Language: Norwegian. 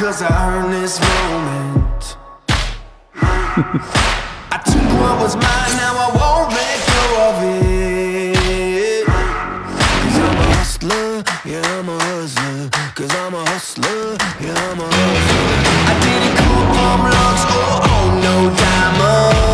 'cause I earned this moment. I took what was mine, now I won't let go of it. 'Cause I'm a hustler, yeah I'm a hustler. 'Cause I'm a hustler, yeah I'm a hustler. I didn't come from lunch or own no diamond.